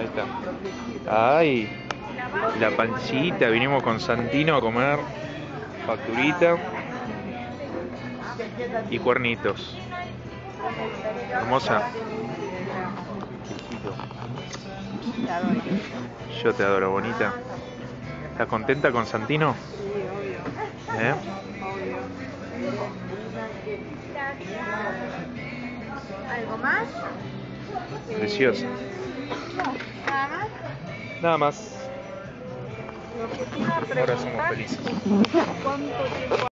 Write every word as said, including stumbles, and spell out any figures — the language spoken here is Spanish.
Ahí está. Ay, la pancita. Vinimos con Santino a comer facturita y cuernitos. Hermosa. Besito. Te adoro. Yo te adoro, bonita. ¿Estás contenta con Santino? Sí, obvio. ¿Eh? Obvio. ¿Algo más? Preciosa. ¿Nada más? Nada más. Lo que te iba a Ahora somos preguntar felices. es cuánto tiempo